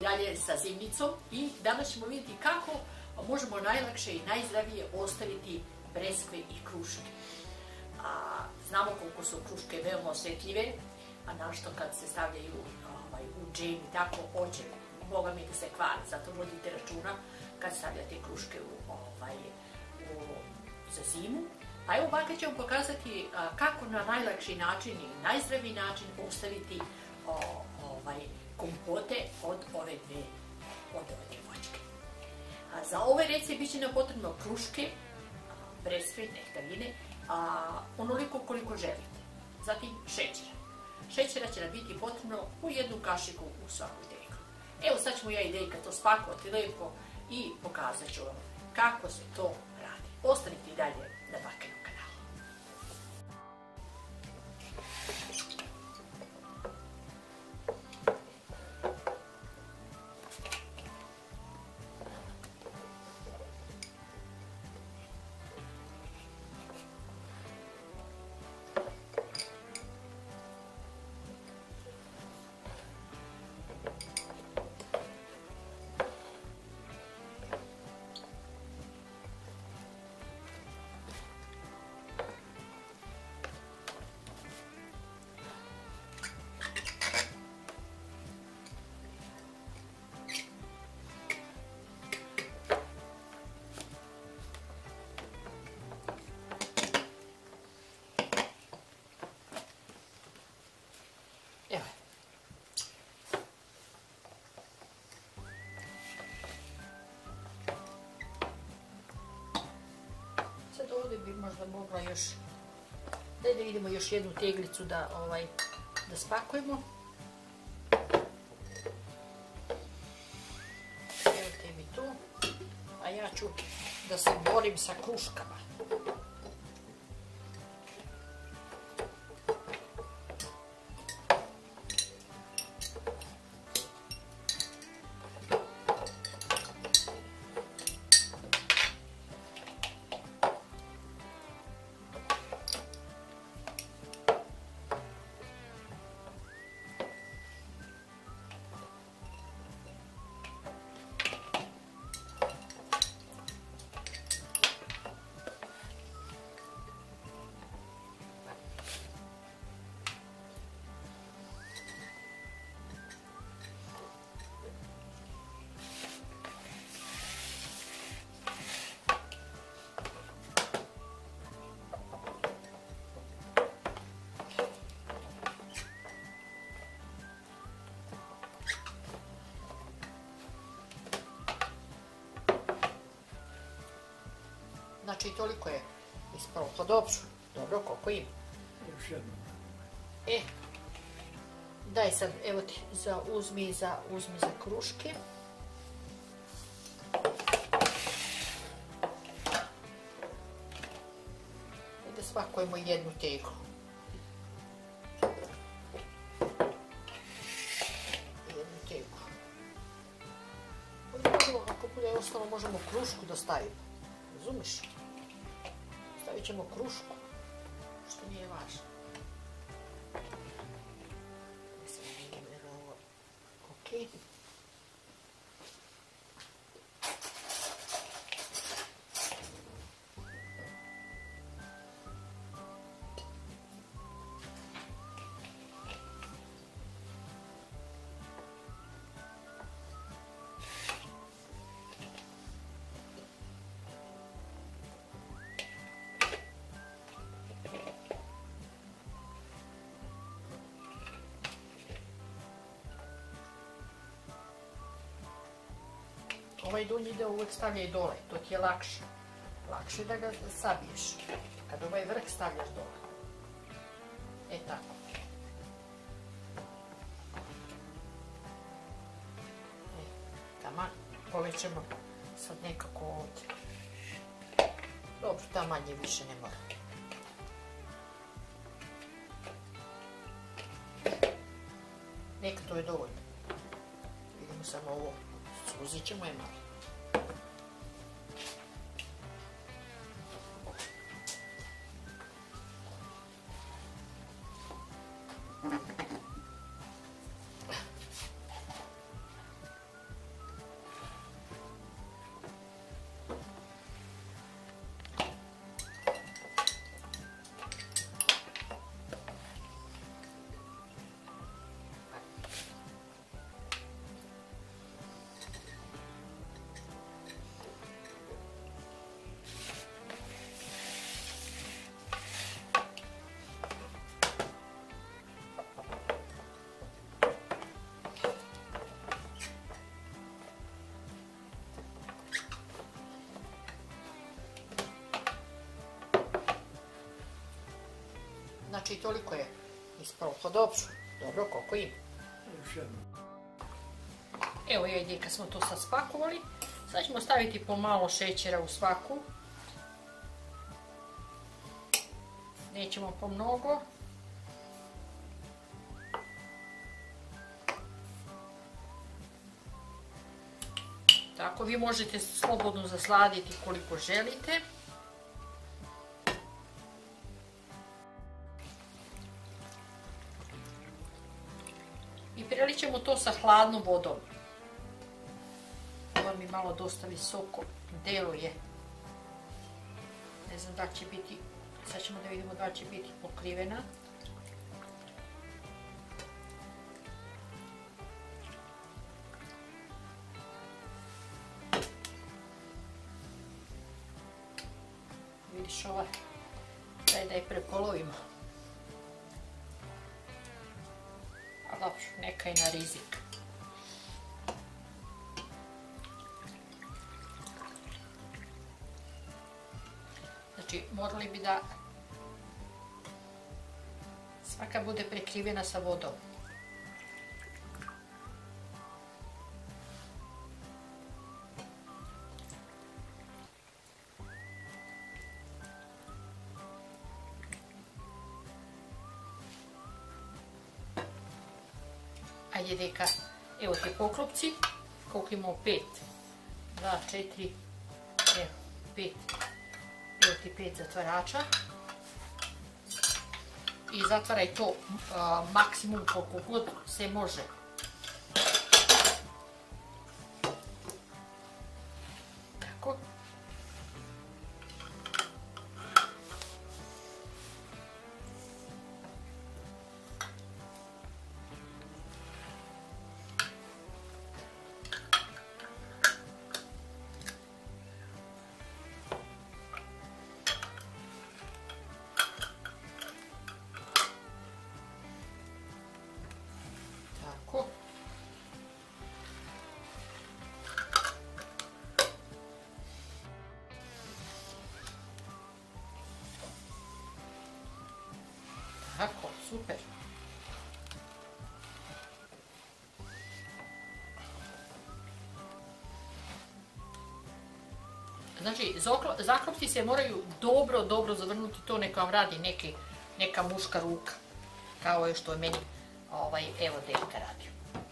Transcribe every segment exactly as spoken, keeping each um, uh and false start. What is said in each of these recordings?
Dalje sa zimnicom i danas ćemo vidjeti kako možemo najlakše i najzdravije ostaviti breskve i kruške. A, znamo koliko su kruške veoma osjetljive, a našto kad se stavljaju ovaj, u džem i tako, hoće, Boga mi da se kvare, zato vodite računa kad stavljate kruške u, ovaj, u, za zimu. A evo baka će vam pokazati a, kako na najlakši način i najzdraviji način ostaviti o, ovaj, kompote od ove dve, od ove dve voćke. A, za ovaj recept bit će nam potrebno kruške, breskve, nektarine, a, onoliko koliko želite. Zatim šećera. Šećera će nam biti potrebno u jednu kašiku u svaku teglu. Evo sad ćemo ja i Dejka to spakovati lepo i pokazat ću vam kako se to radi. Ostanite i dalje na Bakinom kanalu. Evo. Sad ovdje bi možda mogla još, daj da vidimo još jednu teglicu da, ovaj, da spakujemo. Evo tebi tu, a ja ću da se borim sa kruškama. Znači toliko je ispalo, pa dobro, dobro koliko ima. Još jedno. E, daj sad, evo ti, za, uzmi, za, uzmi za kruške. I da spakujemo jednu teglu. Jednu teglu. Ovdje možemo, ako bude ostalo, možemo krušku da stavimo. Razumiš? Stavit ćemo krušku, što nije važno. Ok. Ovaj dunji deo uvijek stavljaj dole, to ti je lakše. Lakše da ga sabiješ. Kad ovaj vrh stavljaš dole. E tako. E, taman, povećamo sad nekako ovdje. Dobro, ta manje više ne mora. Neka to je dovoljno. Vidimo samo ovo. Suzit ćemo je malo. Znači toliko je ispalo. Pa dobro, dobro koliko ima. Evo je kad smo to sad spakovali. Sad ćemo staviti pomalo šećera u svaku. Nećemo pomnogo. Tako, vi možete slobodno zasladiti koliko želite. I prelit ćemo to sa hladnom vodom. Ovo mi malo dosta visoko deluje. Ne znam da će biti, sad ćemo da vidimo da će biti pokrivena. Vidiš ova, daj da je prepolovimo. A dobro, neka je na rizik. Znači, morali bi da svaka bude prekrivena sa vodom. Ajde deka, evo ti poklopci, koliko imamo pet, dva, četiri, evo, pet, evo ti pet zatvarača i zatvaraj to maksimum koliko god se može. Tako. Tako, super. Znači, zaklopci se moraju dobro, dobro zavrnuti, to neka vam radi neki, neka muška ruka. Kao je što je meni, ovaj, evo Deljka radio.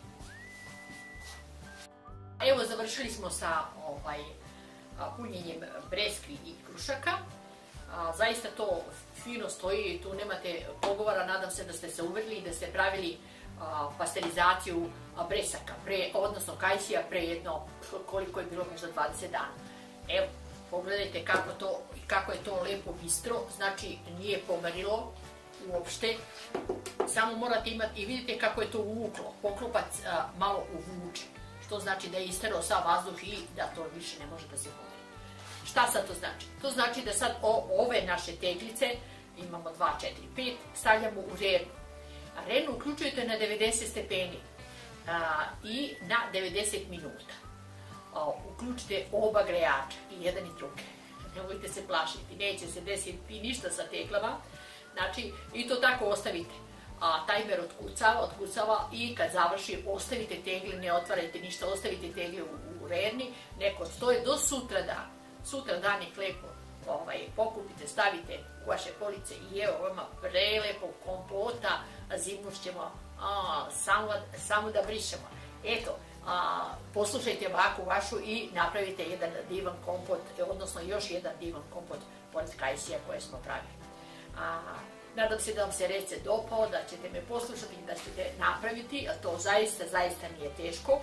Evo, završili smo sa ovaj, punjenjem breskvi i krušaka. A, zaista to fino stoji, tu nemate pogovora, nadam se da ste se uverili i da ste pravili a, pasterizaciju a, bresaka, pre, odnosno kajsija pre jedno, koliko je bilo, možda dvadeset dana. Evo, pogledajte kako, to, kako je to lepo bistro, znači nije pomarilo uopšte, samo morate imati i vidite kako je to uvuklo, poklopac a, malo uvuče, što znači da je isterao sav vazduh i da to više ne može da se pomeri. Šta sad to znači? To znači da sad o, ove naše teglice, imamo dva, četiri, pet, stavljamo u renu. A renu uključujete na devedeset stepeni a, i na devedeset minuta. A, uključite oba grejača, i jedan i drugi. Nemojte se plašiti, neće se desiti ništa sa teglama. Znači, i to tako ostavite. A, tajmer otkucava, otkucava i kad završi ostavite tegle, ne otvarajte ništa, ostavite tegle u, u rerni, neko stoje do sutra dana. Sutra dan ih lepo ovaj, pokupite, stavite u vaše police i evo vama prelepo kompota, zimnušćemo samo, samo da brišemo. Eto, a, poslušajte baku vašu i napravite jedan divan kompot, odnosno još jedan divan kompot pored kajsija koje smo pravili. A, nadam se da vam se recept dopao, da ćete me poslušati i da ćete napraviti, a to zaista, zaista nije teško.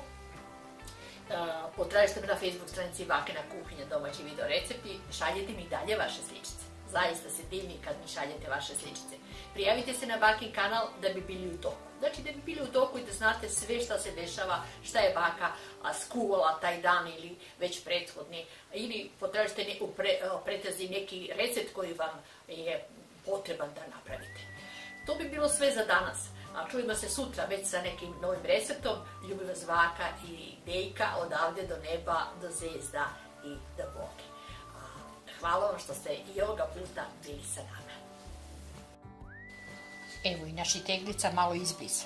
Uh, potražite me na Facebook stranici Bakina kuhinja domaći video recepti, šaljete mi dalje vaše sličice. Zaista se divni kad mi šaljete vaše sličice. Prijavite se na Bakin kanal da bi bili u toku. Znači da bi bili u toku i da znate sve šta se dešava, šta je baka a, skuvala taj dan ili već prethodni. Ili potražite ne, u pre, pretrazi neki recept koji vam je potreban da napravite. To bi bilo sve za danas. Čujemo se sutra već sa nekim novim receptom. Ljubi vas Vaka i Dejka odavde do neba, do zvezda i do Boge. Hvala vam što ste i ovoga puta bili sa nama. Evo i naši teglica malo izbliza.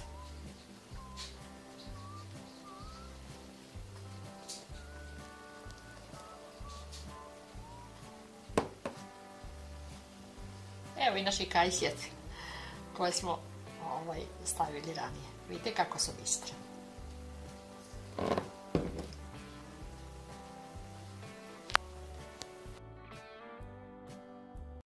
Evo i naši kajsjeci koje smo ovaj, stavili ranije. Vidite kako su bistre.